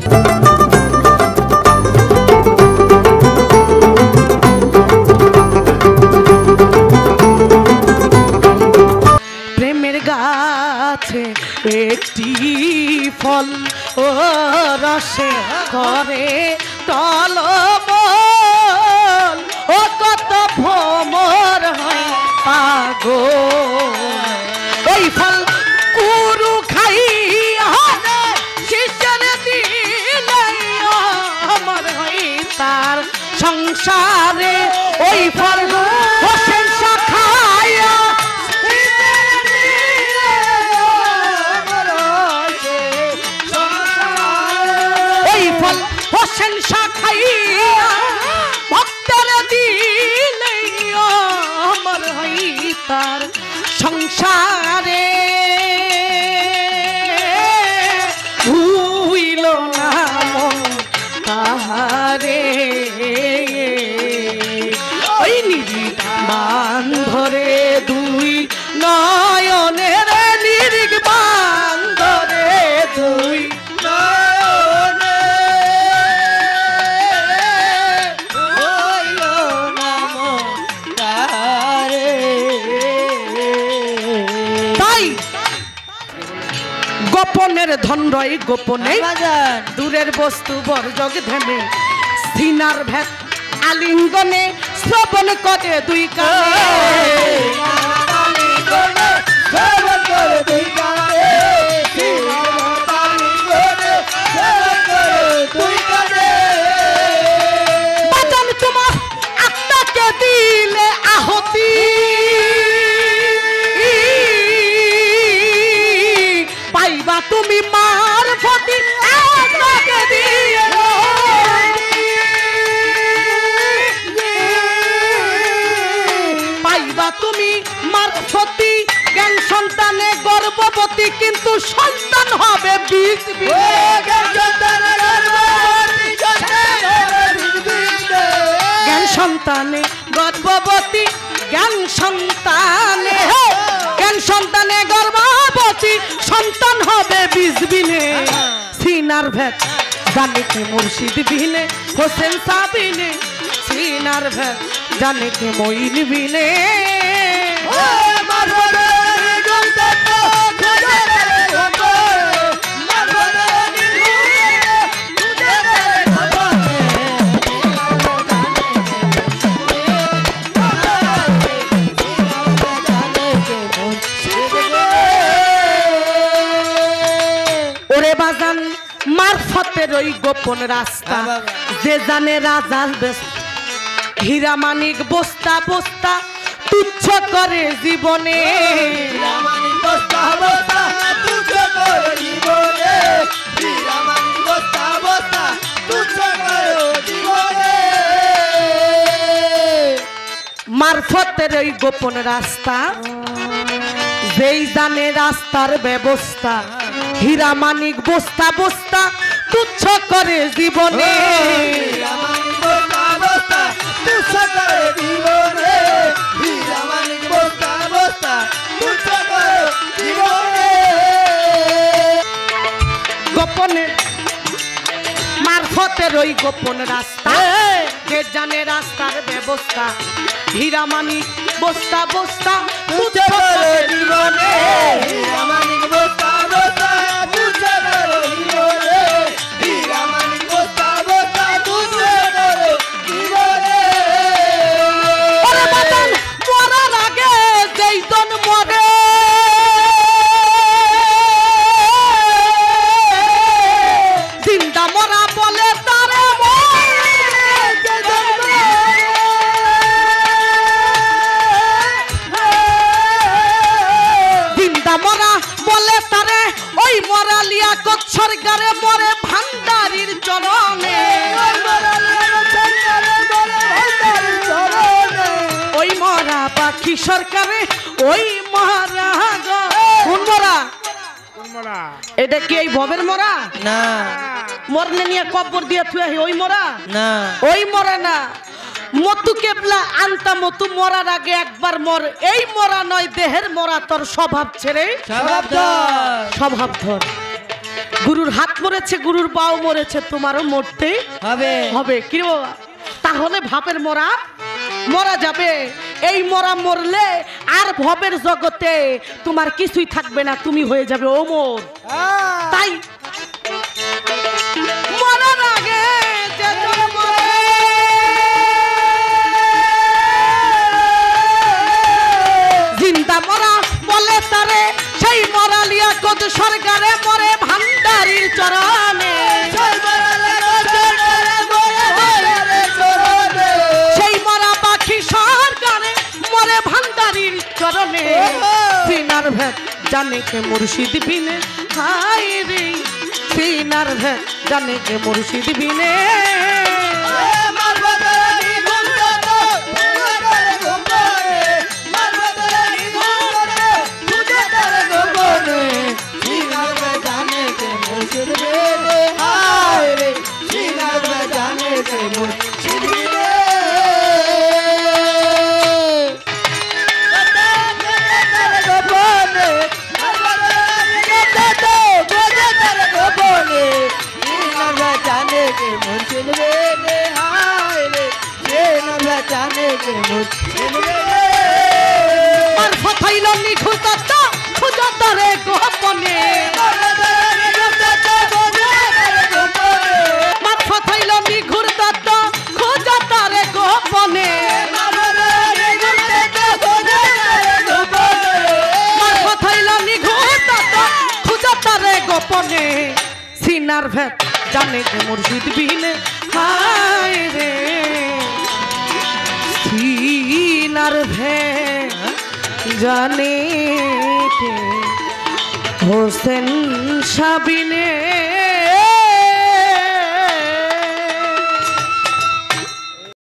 প্রেমের গাছে একটি ফল ও রসে করে টলমল ও কত ভ্রমর হয় পাগল ওই ফল কুরু খাইয়া শিষ্যের দিলে আমার হয় তার সংসারে ওই ফল হোসেন খাইয়া ওই ফল হোসেন খাইয়া ভক্তের দিলে আমার হয় তার সংসারে ভুইল না মন তাহারে ওই নির্বাণ ধরে দুই নয়নের নির্বাণ ধরে দুই গোপনের ধন রয় গোপনে দূরের বস্তু বর্জক ধ্যানে সিনার ভেদ আলিঙ্গনে শ্রবণ করে দুই বাজান তোমার আত্মাকে দিলে আহতি পাইবা তুমি মার ফতি পাইবা তুমি মার ফতি জ্ঞান সন্তানে গর্ভবতী কিন্তু সন্তান হবে বীজ জ্ঞান সন্তানে গর্ভবতী জ্ঞান সন্তানে গর্ভবতী সন্তান হবে বীজ বিনে সিনার ভেদ জানে কে মুর্শিদ বিনে হোসেন সাবিনে সিনার ভেদ জানে কে মঈন বিনে মারফতের ওই গোপন রাস্তা যে জানে রাজার হীরা মানিক বস্তা বস্তা তুচ্ছ করে জীবনে মারফতের ওই গোপন রাস্তা যেই জানে রাস্তার ব্যবস্থা হীরা মানিক বস্তা বস্তা তুচ্ছ করে জীবনে গোপনে মারফতের ওই গোপন রাস্তা যে জানে রাস্তার ব্যবস্থা হীরা মানিক বস্তা বস্তা তুচ্ছ করে জীবনে সরকারে মরে ভান্ডারির চরণে ওই মরা পাখি সরকারে ওই মরা কোন মরা এটা কি এই ভবের মরা না মরনে নিয়ে কবর দিয়ে থুয়া ওই মরা না ওই মরা না মতু কেবলা আনতা মতু মরার আগে একবার মর এই মরা নয় দেহের মরা তোর স্বভাব ছেড়ে স্বভাব ধর গুরুর হাত মরেছে, গুরুর পাও মরেছে, তোমারও মরতে হবে হবে কি বাবা? তাহলে ভাবের মরা মরা যাবে। এই মরা মরলে আর ভবের জগতে তোমার কিছুই থাকবে না, তুমি হয়ে যাবে অমর। তাই মরার আগে যে জিন্দা মরা বলে তারে, সেই মরা লিয়া কত সরকারে মরে ভান্ডারির চরণে, সেই মরা পাখি সরকারে মরে ভান্ডারির চরণে। সিনার ভেদ জানে কে মুর্শিদ বিনে, হাই রে সিনার ভেদ জানে কে মুর্শিদ বিনে। সিনার ভেদ জানে কে মুর্শিদ বিনে, হায় রে সিনার ভেদ জানে কে হোসেন শাহ বিনে।